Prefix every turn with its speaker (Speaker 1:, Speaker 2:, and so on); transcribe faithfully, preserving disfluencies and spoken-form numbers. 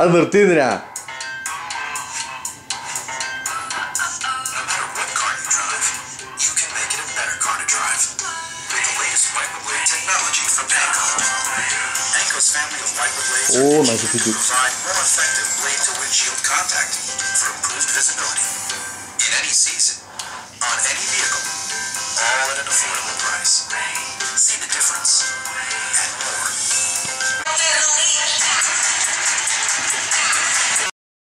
Speaker 1: അത് നിർത്തിയെന്തിനാ? Oh, നശിപ്പിച്ചു.
Speaker 2: On any vehicle, all at an affordable price. See the difference.